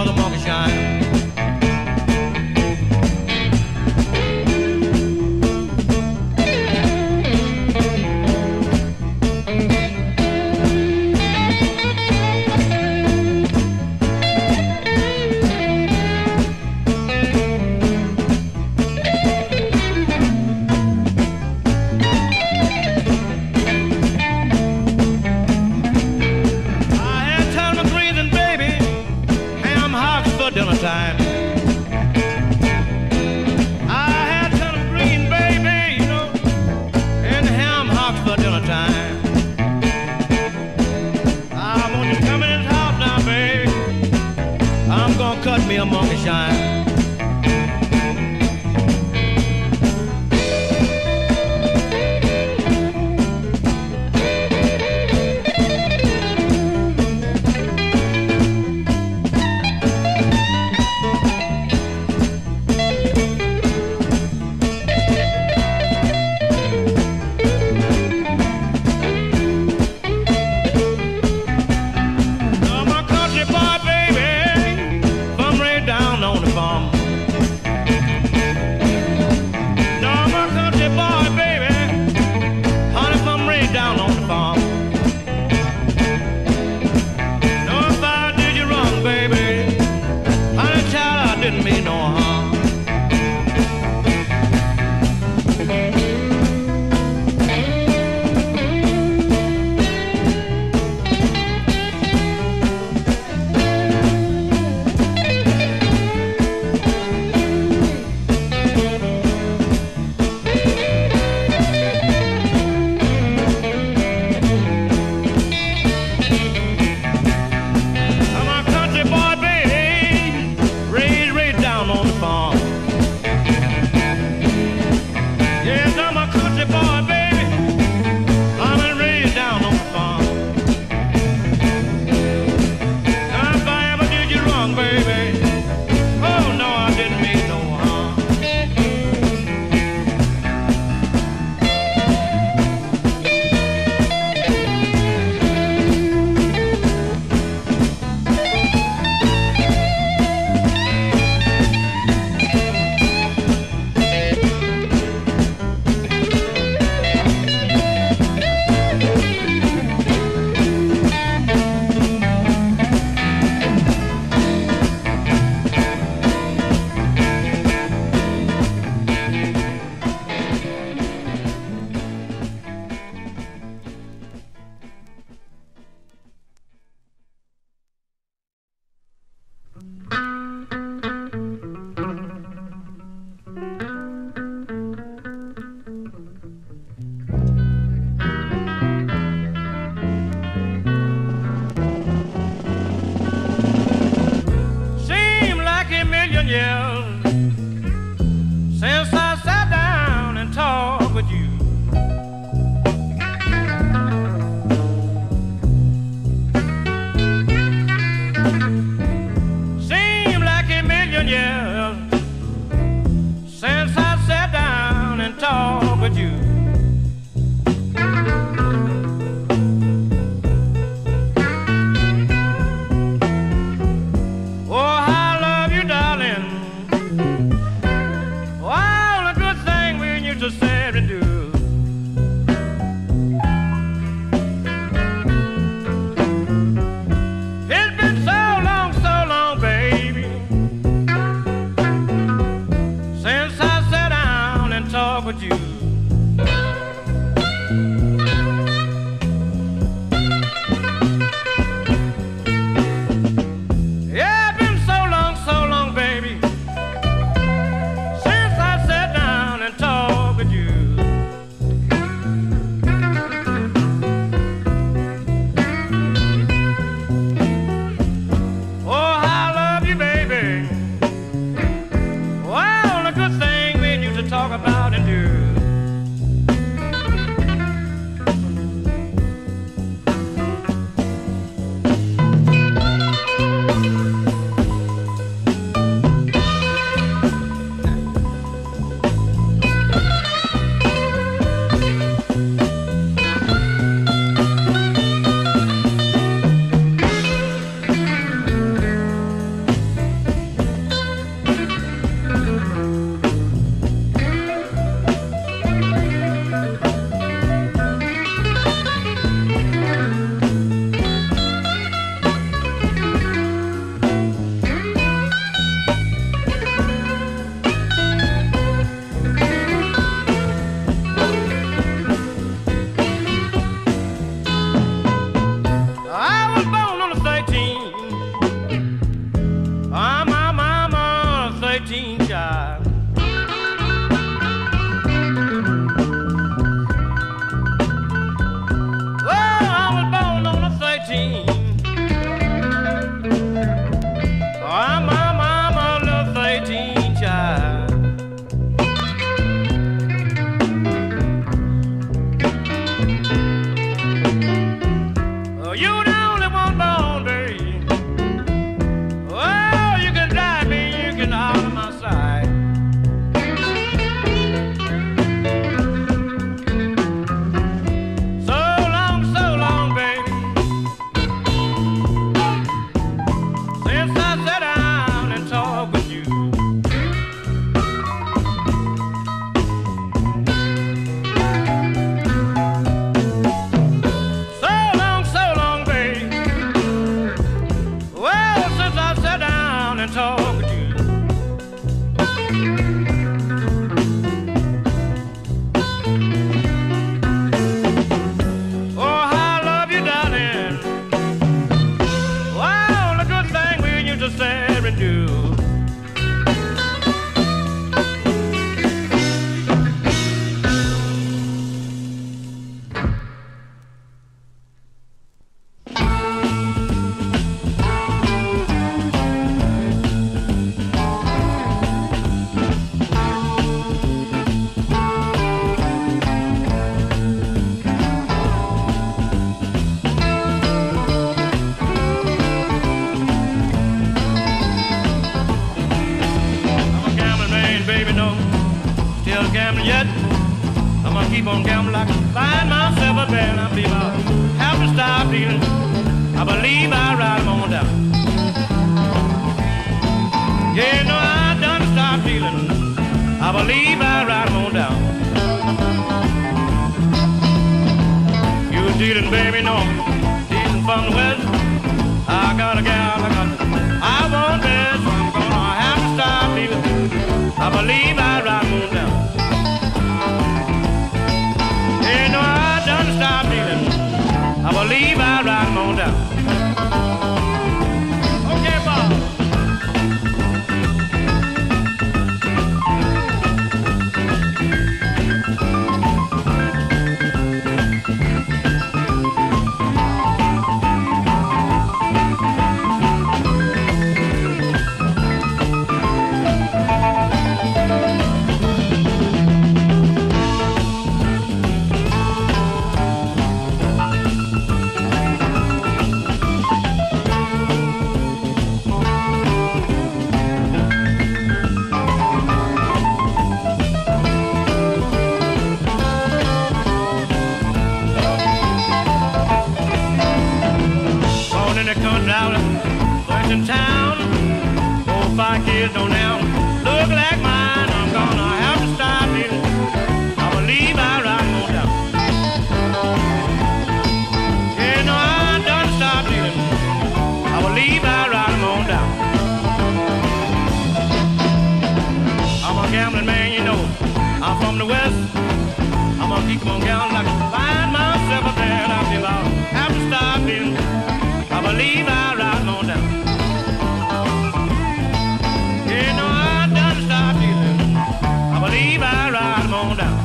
the monkey shine. Time. I had turnip green, baby, you know, and ham hocks for dinner time. I want you coming in this house now, baby. I'm gonna cut me a monkey shine. Talk about and do. child. Well, I was born on the 13th. I'm my mama, little 13 child. Oh, you the only one born, baby. Oh, you can drive me, you can out of my side. So long, baby, since I sat down and talked with you. So long, baby. Well, since I sat down and talked with you. Oh, how I love you, darling. Wow, the good thing we used to say and do. I'm a gambling man, baby, no, still gambling yet. I'm gonna keep on gambling like I find myself a bed. I believe I'll have to stop dealing. I believe I'll ride 'em on down. Yeah, no, I done stop dealing. I believe I'll ride 'em on down. You dealing, baby, no, dealing from the west. I got a gal, I want this. I'm gonna have to stop dealing. I believe I'll ride 'em on down. Yeah, no, I done stop dealing. I believe I'll ride 'em on down. Okay, Bob. Born in the country out, first in town. 4 or 5 kids don't now look like mine. I'm gonna have to stop dealing. I believe I'll ride 'em on down. Yeah, no, I done stop dealing. I believe I'll ride 'em on down. I'm a gambling man, you know. I'm from the west. I'm gonna keep on gambling like I find myself a bed. I feel I'll have to stop dealing. I believe I'll ride 'em on down. Yeah, no, I done stop dealing. I believe I'll ride 'em on down.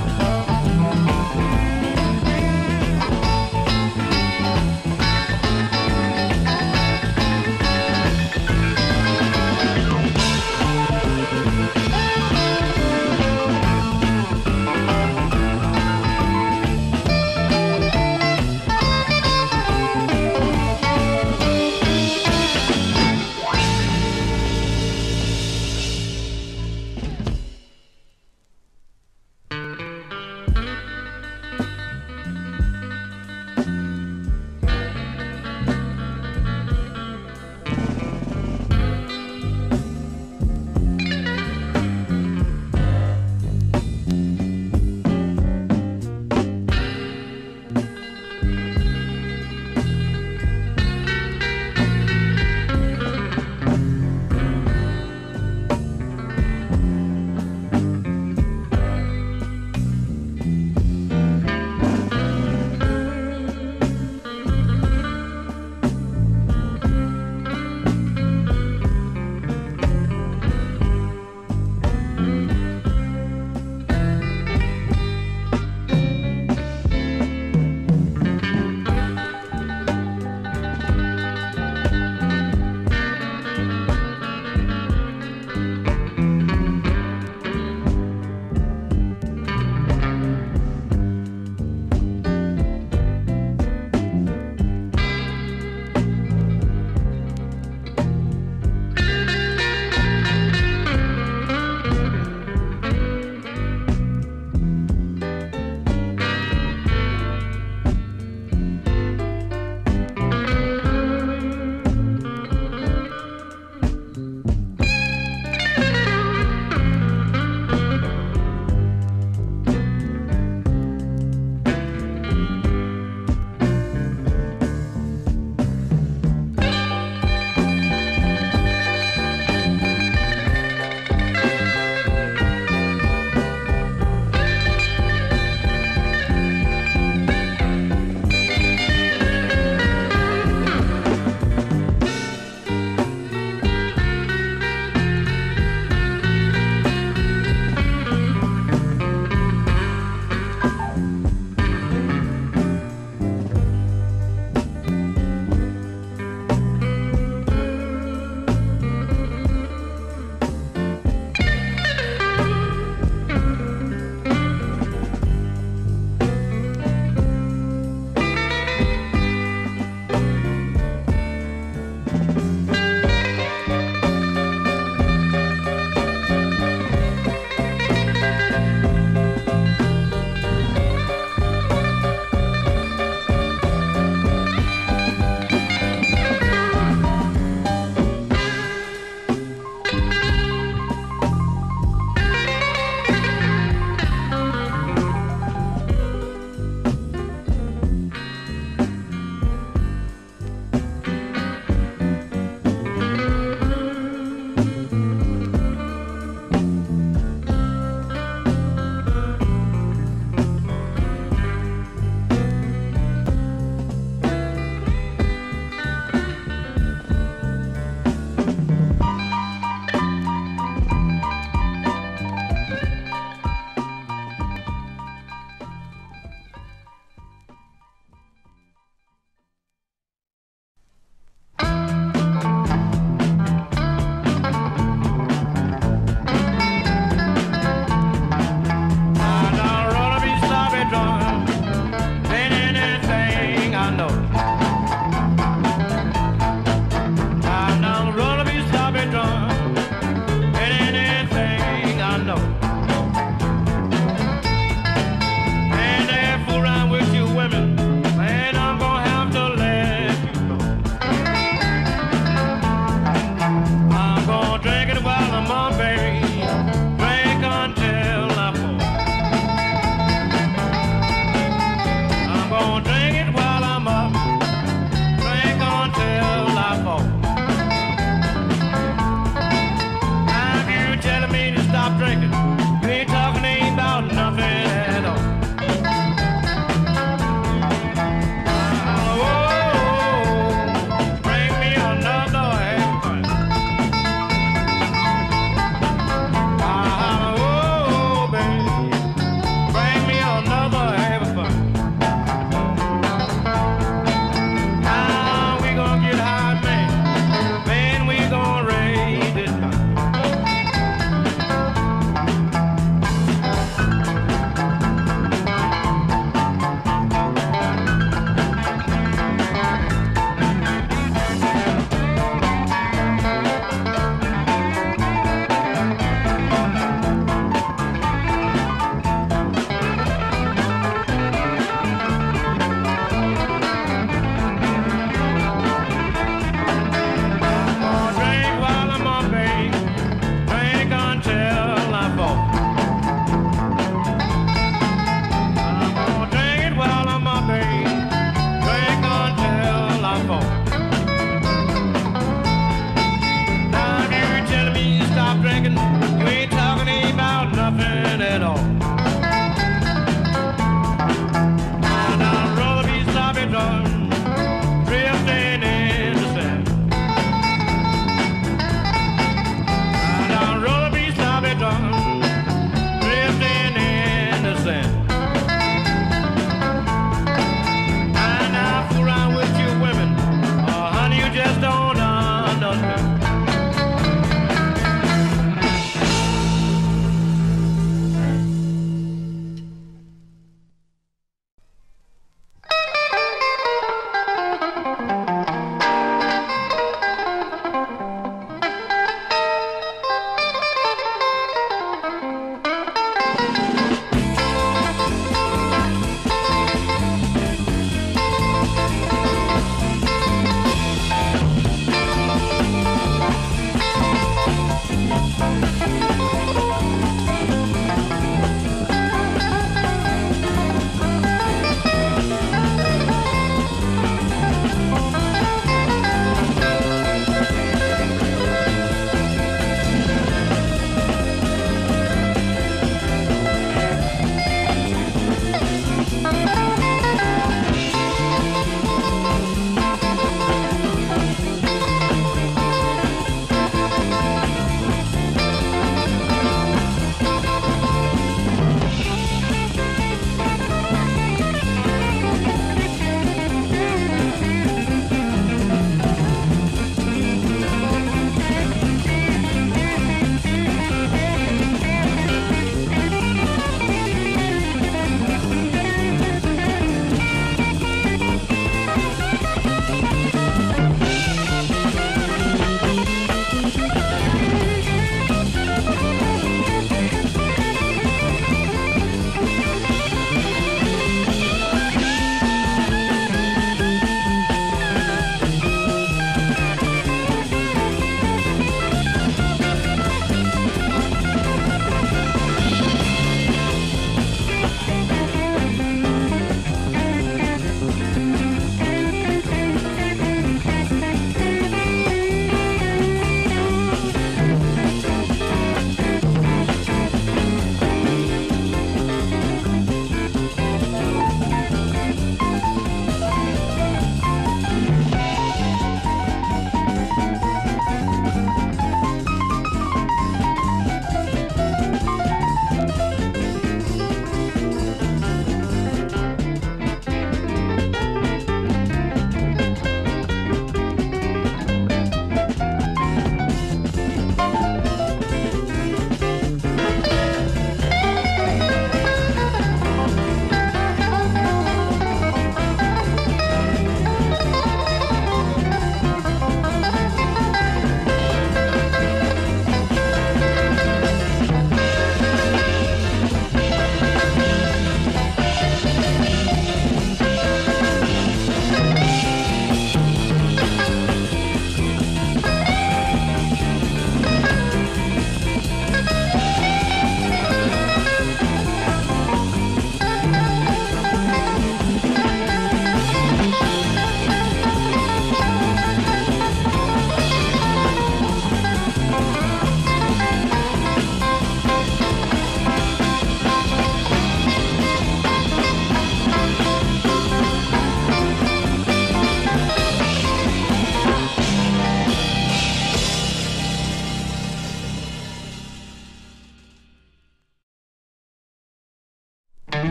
know. And they fool around with you women, man, I'm gonna have to let you go. I'm gonna drink it while I'm on, baby. Drink until I fall. I'm gonna drink it while I'm up. Drink until I fall. Now if you telling me to stop drinking, you ain't talking about nothing at all. Bring me another half pint. Oh, baby, bring me another half pint. Now we gonna get hot, man. Man, we gonna raise this pint. Drink while I'm on, babe. Drink until I fall. I'm gonna drink it while I'm on, babe. Drink until I fall. Now if you're telling me to stop drinking, you ain't talking about nothing at all. And I'd rather be sloppy drunk, drifting in the sand. And I'd rather be sloppy drunk, drifting in the sand. And I fool around with you women, oh honey, you just don't understand.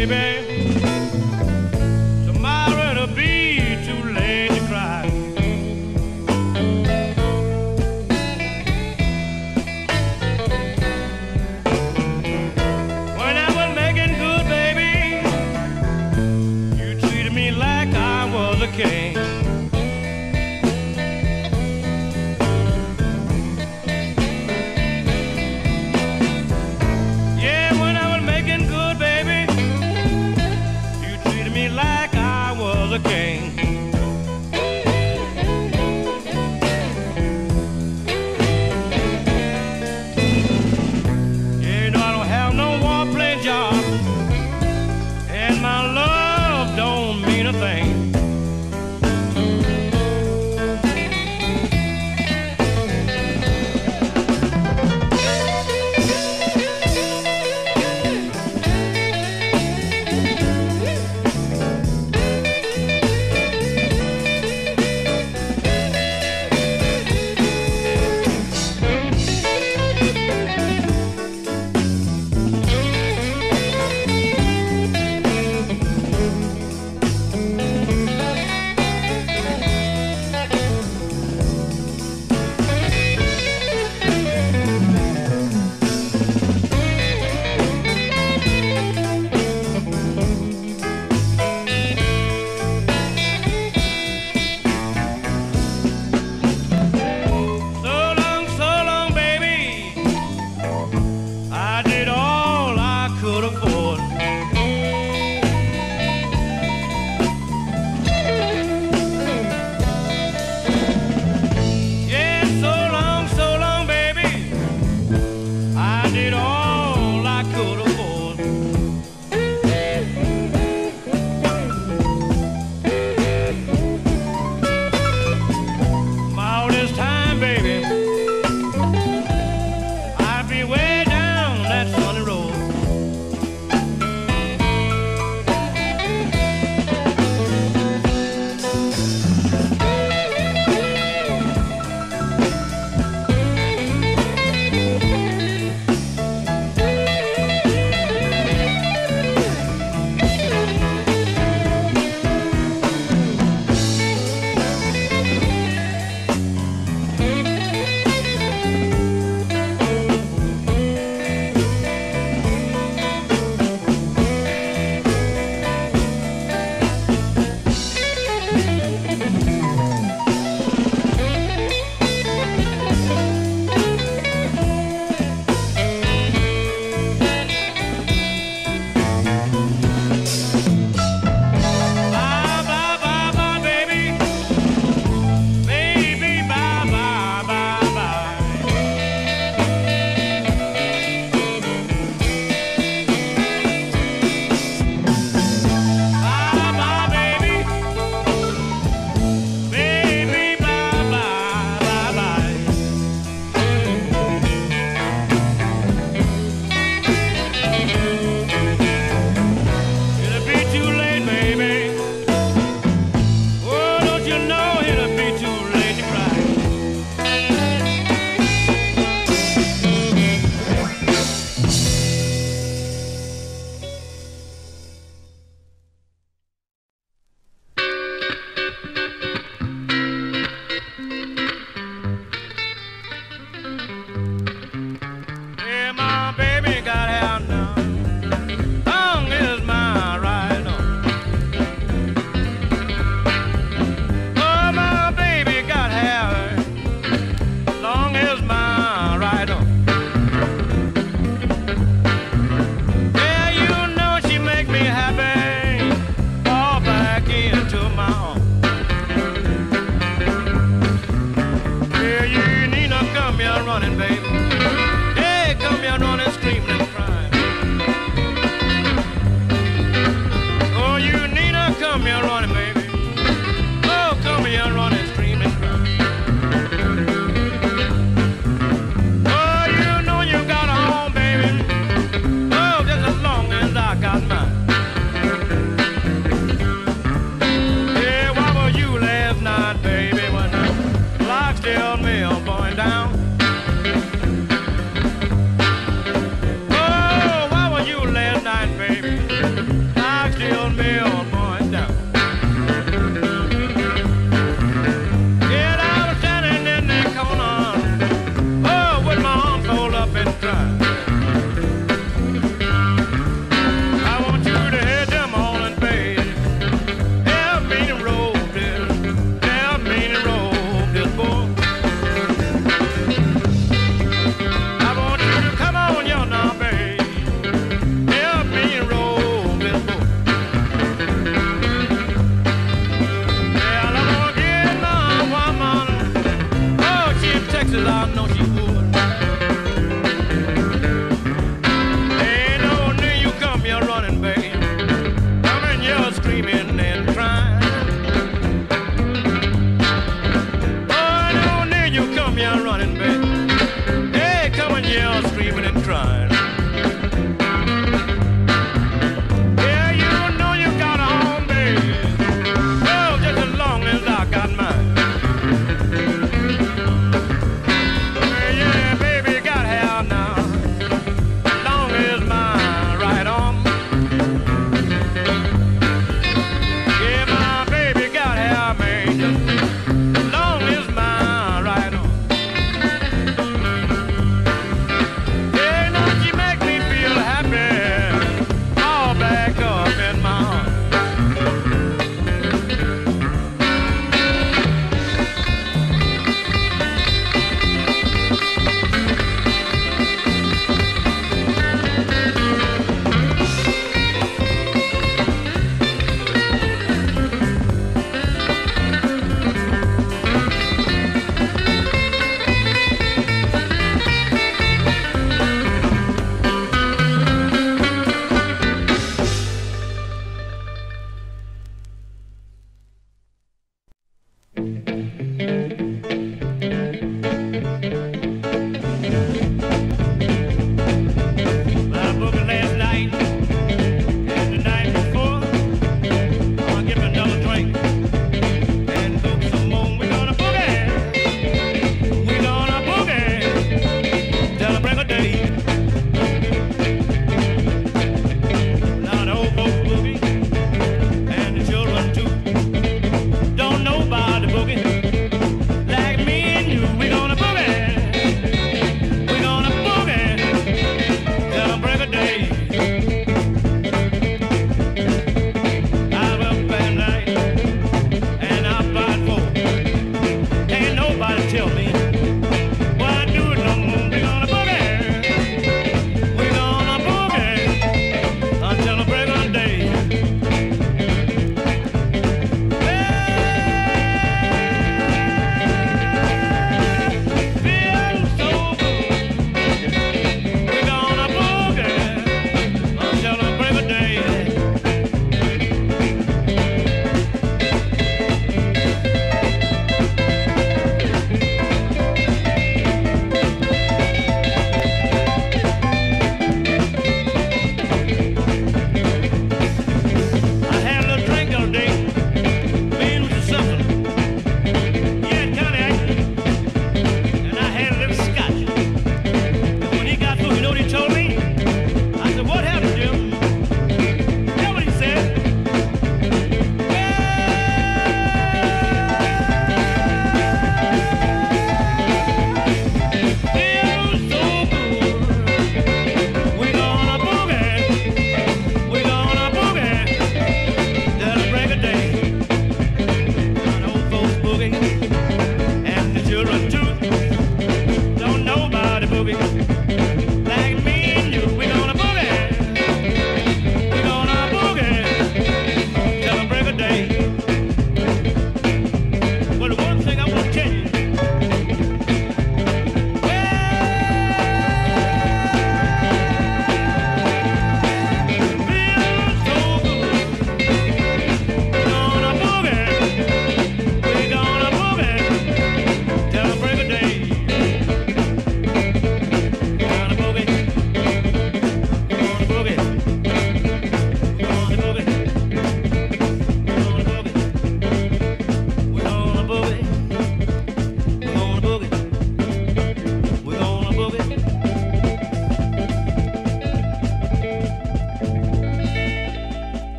baby. Tomorrow it'll be too late to cry. When I was making good, baby, you treated me like I was a king. Yeah, when I was making good, baby,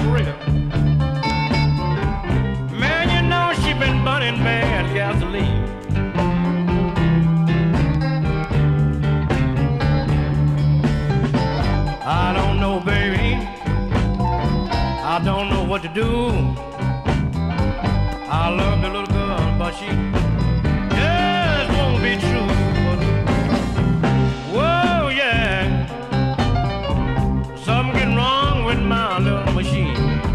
carburetor. Man, you know she been burning bad gasoline. I don't know, baby, I don't know what to do. I love the little girl, but she just won't be true. Whoa, yeah, something getting wrong with my little machine.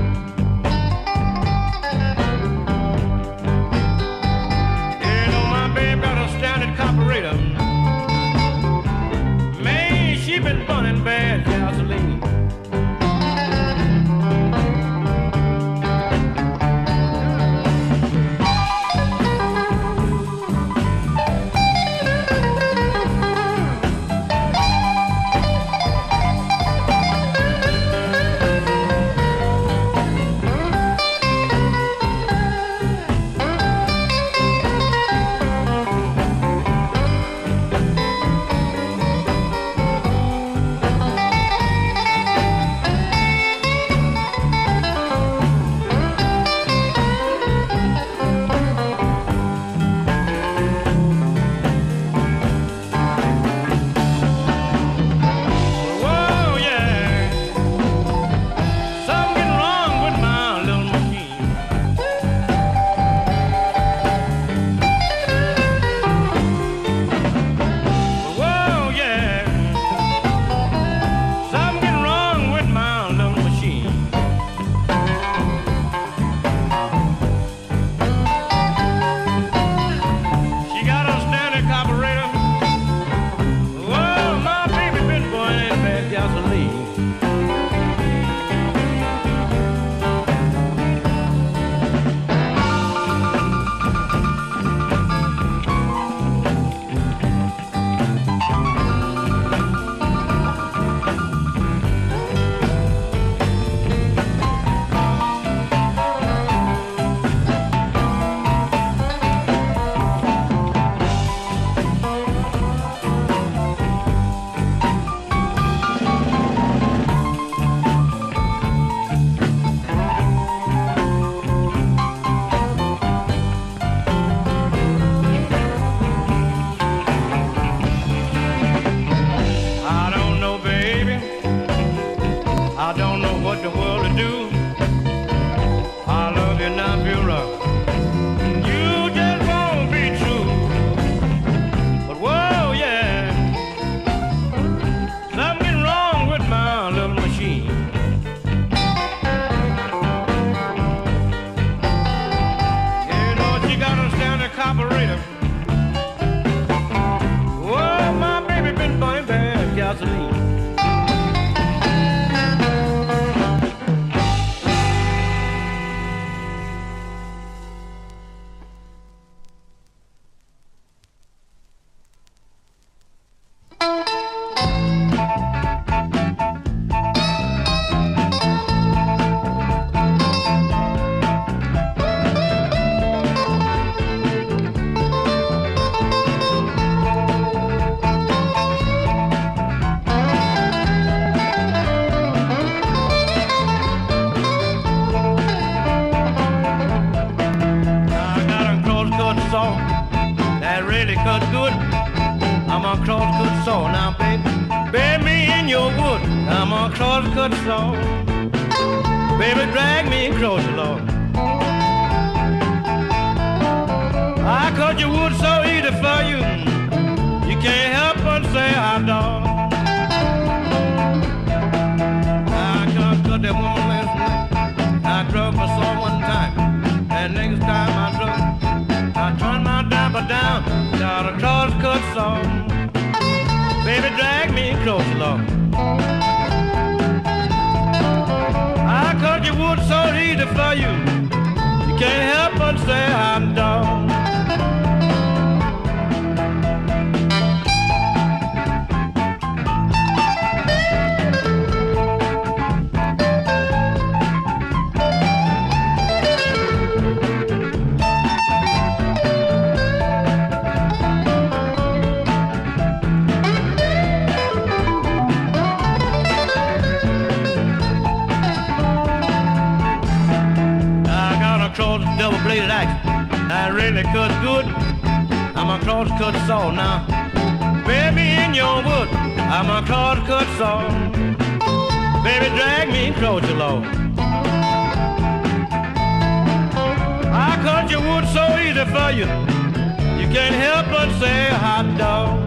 You know my baby got a standard carburetor. Man, she been burning bad gasoline. lady likes. I really cut good. I'm a cross-cut saw now. Baby, in your wood, I'm a cross-cut saw. Baby, drag me across your lawn. I cut your wood so easy for you. You can't help but say hot dog.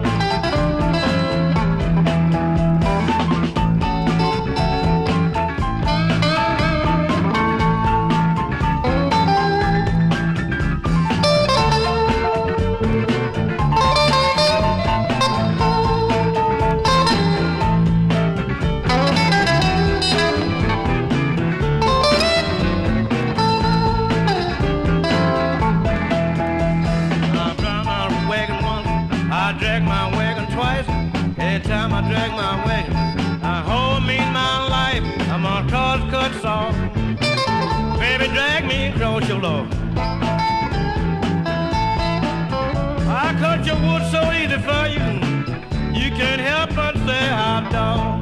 I drag my wagon twice. Every time I drag my wagon, I hold me my life. I'm on cross-cut saw. Baby, drag me across your lawn. I cut your wood so easy for you. You can't help but say hot dog.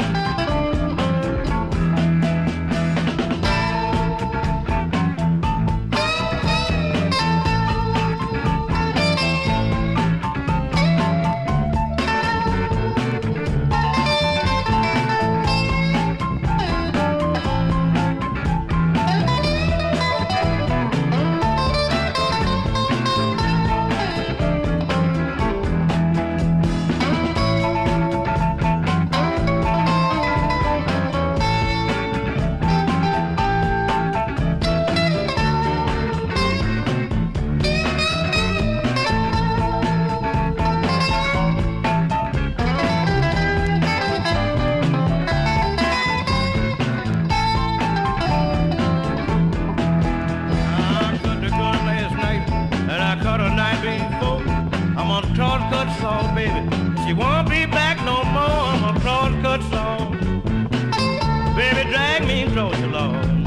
I'm on cross-cut saw, baby. She won't be back no more. I'm on cross-cut saw. Baby, drag me across your lawn.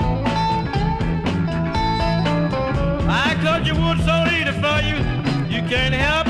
I cut your wood so easy for you. You can't help